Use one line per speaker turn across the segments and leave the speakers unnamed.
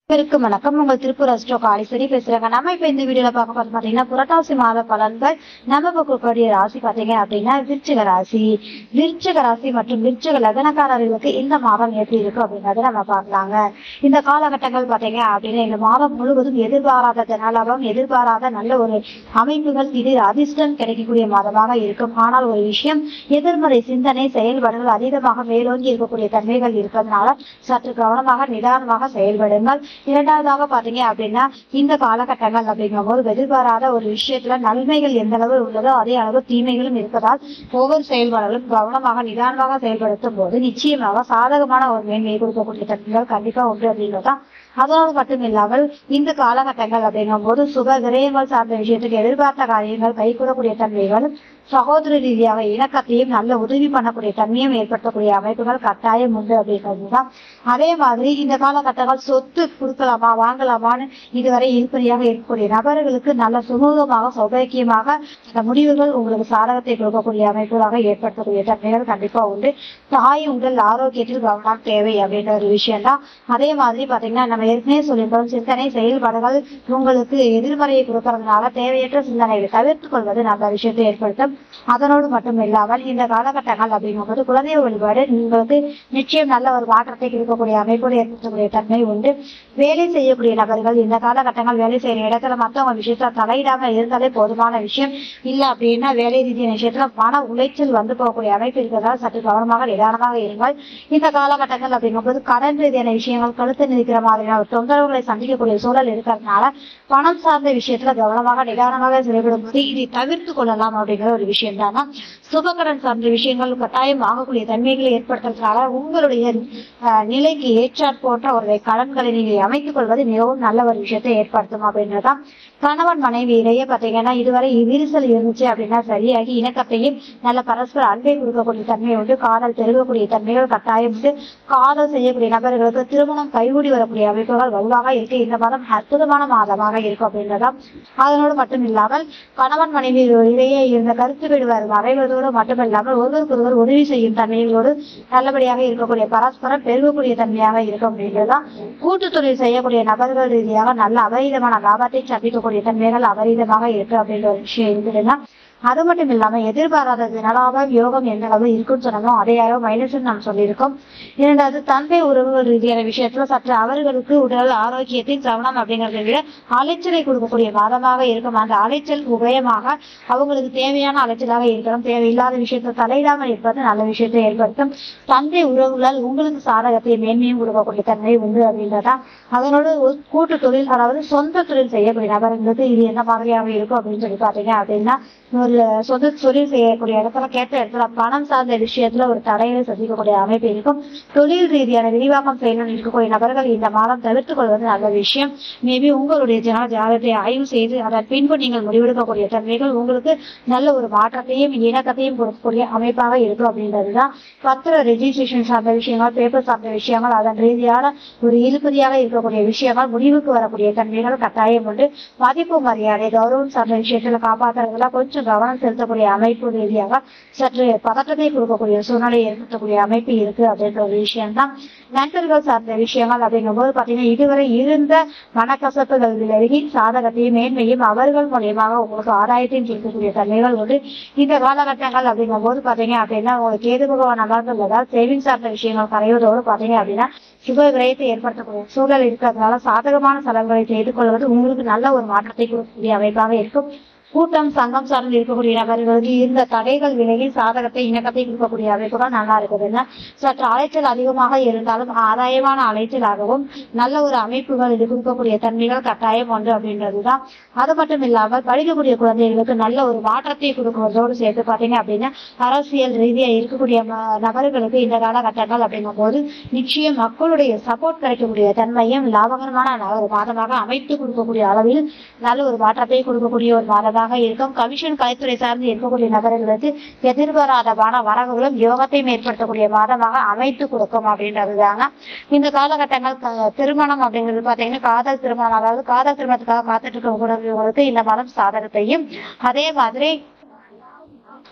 வணக்கம். உங்கள் திருப்பூர் அஸ்ட்ரோ காளீஸ்வரி பேசுறாங்க. நம்ம இப்ப இந்த வீடியோல பார்க்க போறது பாத்தீங்கன்னா புரட்டாசி மாத பலன்கள். நம்ம பார்க்கக்கூடிய ராசி பாத்தீங்க அப்படின்னா விருச்சிக ராசி. விருச்சிக ராசி மற்றும் விருச்சிக லக்னக்காரர்களுக்கு இந்த மாதம் எப்படி இருக்கு அப்படிங்கறத நம்ம பார்க்கலாங்க. இந்த காலகட்டங்கள் பாத்தீங்க அப்படின்னா இந்த மாதம் முழுவதும் எதிர்பாராத தனலாபம், எதிர்பாராத நல்ல ஒரு அமைப்புகள், திடீர் அதிர்ஷ்டம் கிடைக்கக்கூடிய மாதமாக இருக்கும். ஆனால் ஒரு விஷயம், எதிர்மறை சிந்தனை செயல்பாடுகள் அதிகமாக மேலோங்கி இருக்கக்கூடிய தன்மைகள் இருப்பதனால சற்று கவனமாக நிதானமாக செயல்படுங்கள். இரண்டாவதாக பாத்தீங்க அப்படின்னா இந்த காலகட்டங்கள் அப்படிங்கும் போது எதிர்பாராத ஒரு விஷயத்துல நன்மைகள் எந்த அளவு உள்ளதோ அதே அளவு தீமைகளும் இருப்பதால் ஒவ்வொரு செயல்பாடுகளும் கவனமாக நிதானமாக செயல்படுத்தும் போது நிச்சயமாக சாதகமான ஒரு மேன்மையை கொடுக்கக்கூடிய தன்மைகள் கண்டிப்பா உண்டு அப்படின்றதான். அதோடு மட்டும் இல்லாமல் இந்த காலகட்டங்கள் அப்படிங்கும் போது சுப விரயங்கள் சார்ந்த விஷயத்துக்கு எதிர்பார்த்த காரியங்கள் கைகூடக்கூடிய தன்மைகள், சகோதர ரீதியாக இணக்கத்தையும் நல்ல உதவி பண்ணக்கூடிய தன்மையும் ஏற்படுத்தக்கூடிய அமைப்புகள் கட்டாயம் உண்டு அப்படிங்கிறதுதான். அதே மாதிரி இந்த காலகட்டங்கள் சொத்து கொடுக்கலாமா வாங்கலாமான்னு இதுவரை இழுபறியாக இருக்கக்கூடிய நபர்களுக்கு நல்ல சுமூகமாக சௌபாக்கியமாக அந்த முடிவுகள் உங்களுக்கு சாதகத்தை கொடுக்கக்கூடிய அமைப்புகளாக ஏற்படுத்தக்கூடிய தன்மைகள் கண்டிப்பா உண்டு. தாய் உடல் ஆரோக்கியத்தில் கவனம் தேவை அப்படின்ற ஒரு விஷயம்தான். அதே மாதிரி பாத்தீங்கன்னா நம்ம ஏற்கனவே சொல்லியிருக்கோம், சிந்தனை செயல்பாடுகள் உங்களுக்கு எதிர்மறையை கொடுக்கறதுனால தேவையற்ற சிந்தனைகளை தவிர்த்து கொள்வது நல்ல விஷயத்தை ஏற்படுத்தும். அதனோடு மட்டும் இல்லாமல் இந்த காலகட்டங்கள் அப்படிங்கும்போது குழந்தை வழிபாடு உங்களுக்கு நிச்சயம் நல்ல ஒரு மாற்றத்தை கொடுக்கக்கூடிய அமைப்போடு ஏற்படுத்தக்கூடிய தன்மை உண்டு. வேலை செய்யக்கூடிய நபர்கள் இந்த காலகட்டங்கள் வேலை செய்யற இடத்துல மற்றவங்க விஷயத்துல தலையிடாம இருந்தாலே போதுமான விஷயம். இல்ல அப்படின்னா வேலை ரீதியான விஷயத்துல மன உளைச்சல் வந்து போகக்கூடிய அமைப்பு இருக்கிறதால சற்று கவனமாக நிதானமாக இருங்கள். இந்த காலகட்டங்கள் அப்படிங்கும்போது கடன் ரீதியான விஷயங்கள் கழுத்து நிற்கிற மாதிரியான தொந்தரவுகளை சந்திக்கக்கூடிய சூழல் இருக்கிறதுனால பணம் சார்ந்த விஷயத்துல கவனமாக நிதானமாக செயல்படும் போது இதை தவிர்த்து கொள்ளலாம் அப்படிங்கிற ஒரு விஷயம் தானா. சுபகடன் சார்ந்த விஷயங்கள் கட்டாயம் ஆகக்கூடிய தன்மைகளை ஏற்படுத்துறதுனால உங்களுடைய நிலைக்கு ஏற்றாற் போன்ற ஒரு கடன்களை நீங்க அமைத்துக் கொள்வது மிகவும் நல்ல ஒரு விஷயத்தை ஏற்படுத்தும் அப்படின்றதான். கணவன் மனைவி இடையே பாத்தீங்கன்னா இதுவரை விரிசல் இருந்துச்சு அப்படின்னா சரியாகி இணக்கத்தையும் நல்ல பரஸ்பர அன்பை கொடுக்கக்கூடிய தன்மை உண்டு. காதல் பெருகக்கூடிய தன்மைகள் கட்டாயம் உண்டு. காதல் செய்யக்கூடிய நபர்களுக்கு திருமணம் கைகூடி வரக்கூடிய அமைப்புகள் வலுவாக இருக்கு. இந்த மாதம் அற்புதமான மாதமாக இருக்கும் அப்படின்றதான். அதனோடு மட்டும் இல்லாமல் கணவன் மனைவி இடையே இருந்த கருத்து விடுவார் மறைவதோடு மட்டுமில்லாமல் ஒருவருக்கொருவர் உதவி செய்யும் தன்மைகளோடு நல்லபடியாக இருக்கக்கூடிய பரஸ்பரம் பெருகக்கூடிய தன்மையாக இருக்கும் அப்படின்றதான். கூட்டு தொழில் செய்யக்கூடிய நபர்கள் ரீதியாக நல்ல அபரீதமான லாபத்தை சந்திக்கக்கூடிய தன்மைகள் அபரீதமாக இருக்கு அப்படின்ற ஒரு விஷயம் இருக்குதுன்னா. அது மட்டும் இல்லாம எதிர்பாராத நலாபம் யோகம் எந்த அளவு இருக்குன்னு சொன்னோம் அதே அளவு மைனஸ் நாம் சொல்லியிருக்கோம். இரண்டாவது, தந்தை உறவுகள் ரீதியான விஷயத்துல சற்று அவர்களுக்கு உடல் ஆரோக்கியத்தின் கவனம் அப்படிங்கறத விட அலைச்சலை கொடுக்கக்கூடிய மாதமாக இருக்கும். அந்த அலைச்சல் உபயமாக அவங்களுக்கு தேவையான அலைச்சலாக இருக்கணும். தேவையில்லாத விஷயத்தை தலையிடாமல் இருப்பது நல்ல விஷயத்தை ஏற்படுத்தும். தந்தை உறவுகளால் உங்களுக்கு சாதகத்தை மேன்மையும் கொடுக்கக்கூடிய தன்மை உண்டு அப்படின்றதான். அதனோடு கூட்டு தொழில், அதாவது சொந்த தொழில் செய்யக்கூடிய நபர்களுக்கு இது என்ன மாதிரியாக இருக்கும் அப்படின்னு சொல்லி பாத்தீங்க அப்படின்னா, ஒரு சொந்த தொழில் செய்யக்கூடிய இடத்துல கேட்ட இடத்துல பணம் சார்ந்த விஷயத்துல ஒரு தடையை சந்திக்கக்கூடிய அமைப்பு இருக்கும். தொழில் ரீதியான விரிவாக்கம் செய்யணும்னு இருக்கக்கூடிய நபர்கள் இந்த மாதம் தவிர்த்துக் கொள்வது நல்ல விஷயம். மேபி உங்களுடைய ஜாதகத்தை ஆய்வு செய்து அதன் பின்பு நீங்கள் முடிவெடுக்கக்கூடிய தன்மைகள் உங்களுக்கு நல்ல ஒரு மாற்றத்தையும் இணக்கத்தையும் கொடுக்கக்கூடிய அமைப்பாக இருக்கும் அப்படின்றதுதான். பத்திர ரெஜிஸ்ட்ரேஷன் சார்ந்த விஷயங்கள், பேப்பர் சார்ந்த விஷயங்கள், அதன் ரீதியான ஒரு இழுபறியாக இருக்கக்கூடிய விஷயங்கள் முடிவுக்கு வரக்கூடிய தன்மைகள் கட்டாயம் உண்டு. மதிப்பு மரியாதை கௌரவம் சார்ந்த விஷயத்துல காப்பாற்றுறதுல கொஞ்சம் கவனம் செலுத்தக்கூடிய அமைப்பு ரீதியாக சற்று பதற்றத்தை கொடுக்கக்கூடிய சூழ்நிலை ஏற்படுத்தக்கூடிய அமைப்பு இருக்கு அப்படின்ற ஒரு விஷயம்தான். நண்பர்கள் சார்ந்த விஷயங்கள் அப்படிங்கும் போது பாத்தீங்கன்னா இதுவரை இருந்த மனக்கசப்புகள் விலகி சாதகத்தையும் மேன்மையும் அவர்கள் மூலியமாக உங்களுக்கு ஆதாயத்தையும் கொடுக்கக்கூடிய தன்மைகள் உண்டு. இந்த காலகட்டங்கள் அப்படிங்கும் போது பாத்தீங்க அப்படின்னா உங்களுக்கு கேது பகவான் அமர்ந்துள்ளதால் சேவிங் சார்ந்த விஷயங்கள் கரைவதோடு பாத்தீங்க அப்படின்னா சுப விரயத்தை ஏற்படுத்தக்கூடிய சூழல் இருக்கிறதுனால சாதகமான செலவுகளை செய்து கொள்வது உங்களுக்கு நல்ல ஒரு மாற்றத்தை கொடுக்கக்கூடிய அமைப்பாக இருக்கும். கூட்டம் சங்கம் சார்ந்து இருக்கக்கூடிய நபர்களுக்கு இருந்த தடைகள் விலகி சாதகத்தை இணக்கத்தை கொடுக்கக்கூடிய அமைப்புகள் நல்லா இருக்குதுன்னா. சற்று அலைச்சல் அதிகமாக இருந்தாலும் ஆதாயமான அலைச்சலாகவும் நல்ல ஒரு அமைப்புகள் இது கொடுக்கக்கூடிய தன்மைகள் கட்டாயம் உண்டு அப்படின்றதுதான். அது மட்டும் இல்லாமல் படிக்கக்கூடிய குழந்தைகளுக்கு நல்ல ஒரு மாற்றத்தை கொடுக்குவதோடு சேர்த்து பாத்தீங்க அப்படின்னா அரசியல் ரீதியா இருக்கக்கூடிய நபர்களுக்கு இந்த காலகட்டங்கள் அப்படிங்கும் போது நிச்சயம் மக்களுடைய சப்போர்ட் கிடைக்கக்கூடிய தன்மையும் லாபகரமான ஒரு மாதமாக அமைத்து கொடுக்கக்கூடிய அளவில் நல்ல ஒரு மாற்றத்தை கொடுக்கக்கூடிய ஒரு மாதமாக இருக்கும். கமிஷன் கலைத்துறை சார்ந்து இருக்கக்கூடிய நபர்களுக்கு எதிர்பாராத பண வரவுகளும் யோகத்தையும் ஏற்படுத்தக்கூடிய மாதமாக அமைத்து கொடுக்கும் அப்படின்றதுதாங்க. இந்த காலகட்டங்கள் திருமணம் அப்படிங்கிறது பாத்தீங்கன்னா காதல் திருமணம், அதாவது காதல் திருமணத்துக்காக காத்துட்டு இருக்கக்கூடியவங்களுக்கு இந்த மாதம் சாதகத்தையும், அதே மாதிரி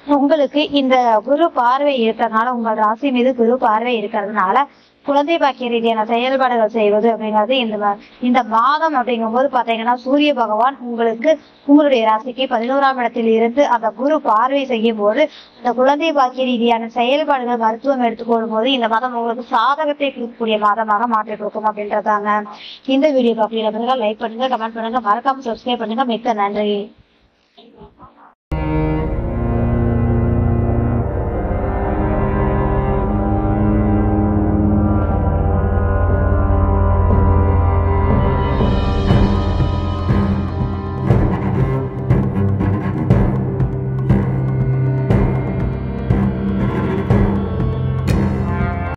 உங்களுக்கு இந்த குரு பார்வை இருக்கிறதுனால, உங்கள் ராசி மீது குரு பார்வை இருக்கிறதுனால குழந்தை பாக்கிய ரீதியான செயல்பாடுகள் செய்வது அப்படிங்கிறது இந்த மாதம் அப்படிங்கும்போது பாத்தீங்கன்னா சூரிய பகவான் உங்களுக்கு உங்களுடைய ராசிக்கு 11ஆம் இடத்தில் இருந்து அந்த குரு பார்வை செய்யும் போது அந்த குழந்தை பாக்கிய ரீதியான செயல்பாடுகள் மருத்துவம் எடுத்துக்கொள்ளும் போது இந்த மாதம் உங்களுக்கு சாதகத்தை கொடுக்கக்கூடிய மாதமாக மாற்றி கொடுக்கும் அப்படின்றதாங்க. இந்த வீடியோ பார்க்கல லைக் பண்ணுங்க, கமெண்ட் பண்ணுங்க, மறக்காம சப்ஸ்கிரைப் பண்ணுங்க. மிக்க நன்றி.